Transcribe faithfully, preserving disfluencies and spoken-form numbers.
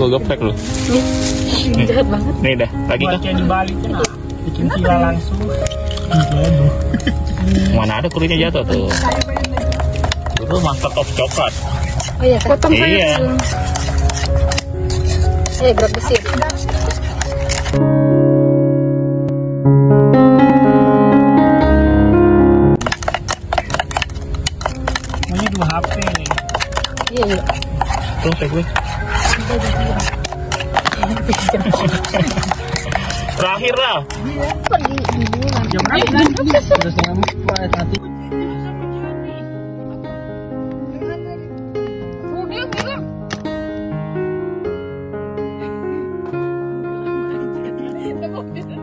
gue geprek lu. Jahat banget. Nih dah, lagi kah? Baca dibalikin ah. Bikin kira langsung. Jatuh. Mana ada kulitnya jatuh tuh. Itu master of coklat. Oh iya, potong saya Iya. dulu. Eh, berat besar. Ini dua H P nih. Iya, iya. Tuh, cek gue. Terakhir lah. Pergi dulu. Jam berapa? Sudah setengah empat nanti. Oh, dia bilang.